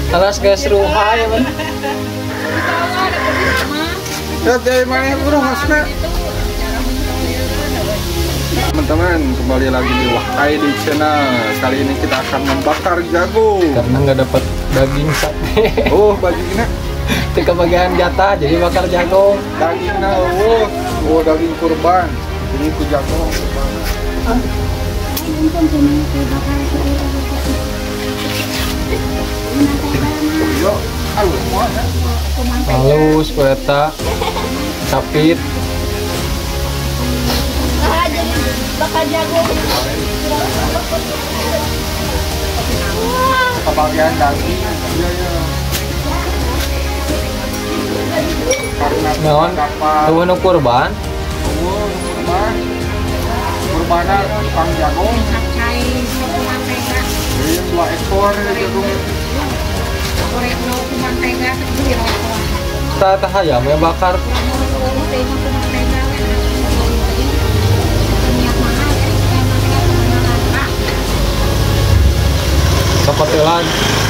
Alas guys ruha ya man. Dari mana bro masnya? Teman-teman, kembali lagi di Wahai di channel. Kali ini kita akan membakar jagung Karena nggak dapat daging sate. Oh, bagiannya Tika bagian jatah jadi bakar jagung. dagingnya, oh daging kurban. Ini ku jagung kurban. Yo, halus semua ya. Halus, kueta, capit. Bakar jagung. Kebagian daging. Iya ya. Karena Naon? Tuh nu kurban. kurban. Kurbannya tukang jagung. Pakai soto mantega. Ini 2 ekor jagung. Goreng soto mantega di rokok. Tata hayam yang bakar. Kapatelan.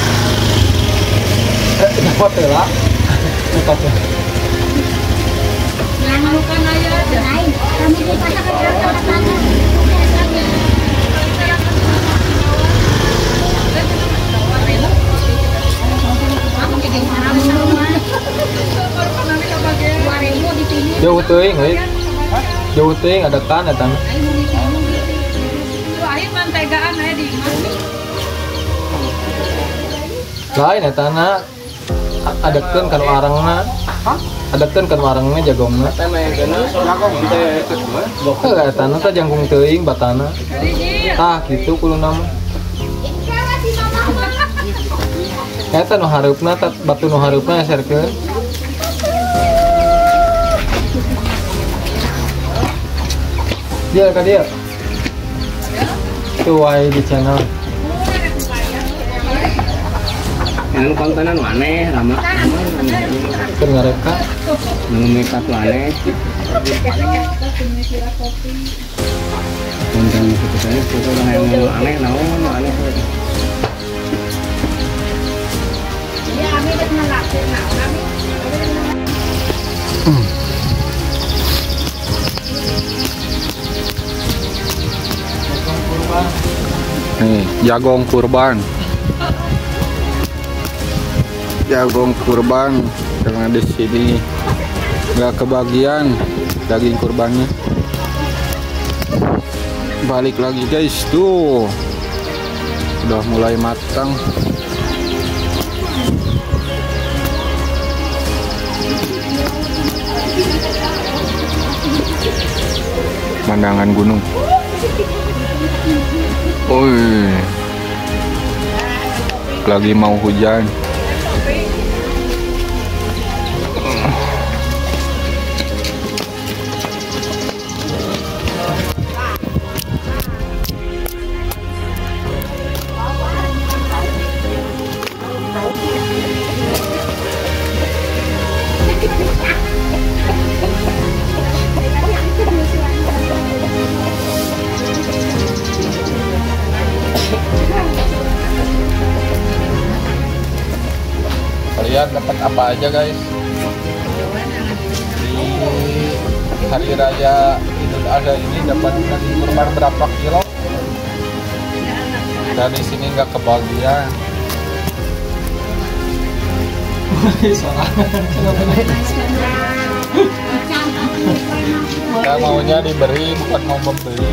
Kapatela. Kapatela. Yang makan aja lain. Kami di pasar kata-kata. Jauh teuing euy. Jauh teuing ada kan eta. Air mantegaan aya di Lain eta na adekeun kanu arangna. Adekeun kanu arangna jagongna. Jagung teh kedua. Heuh eta na teh jangkung teuing batana. Tah kitu kuluna mah. Eta nu hareupna teh batu nu hareupna eserkeun. Dia ka dia. Tuh wae di channel. Yang kontenan maneh Rama Keur ngareka. nu makeup maneh konten itu saya foto yang aneh naon aneh Ya kami udah ngelakir kami. Nih, jagung kurban. Jagung kurban karena di sini nggak kebagian daging kurbannya. Balik lagi guys, tuh udah mulai matang. Pemandangan gunung. Oi, lagi mau hujan. Kalian dapat apa aja guys di hari raya Idul Adha ini? Dapat daging kurban berapa kilo? Dan di sini nggak kebagian. Kita maunya diberi, bukan mau membeli.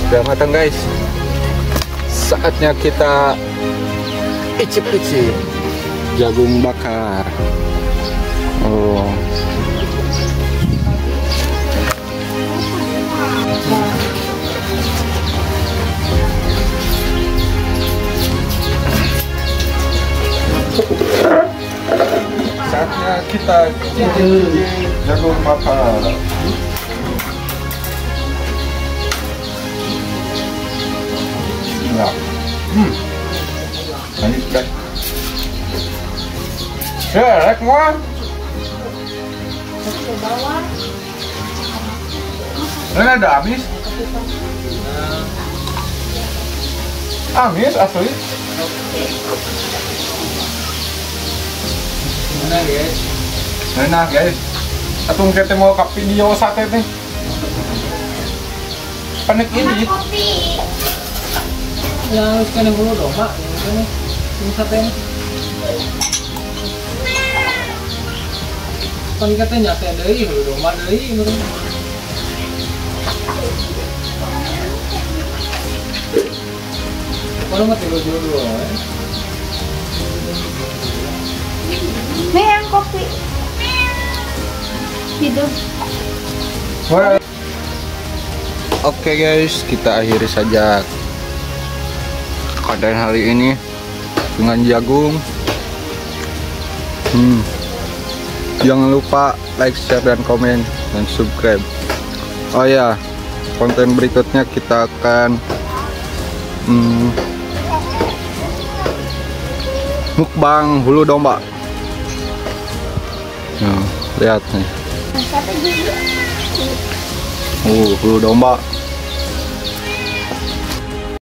Sudah matang guys. Saatnya kita icip-icip jagung bakar. Oh. Saatnya kita cicip jagung bakar. Nah, ini guys. Selek mau. Ini ada amis. Amis asli. Enak guys. Atung kita mau ke video sate nih. Panik ini. Yang kena bulu domba, ini sate. Kan katanya nyate deui bulu domba deui menurut. Kalau mah tidur dulu. Nih yang kopi. Hidup. Oke guys, kita akhiri saja konten hari ini dengan jagung. Jangan lupa like, share, dan komen, dan subscribe. Oh ya, konten berikutnya kita akan mukbang hulu domba. Nah, lihat nih. Sate juga. Hulu domba.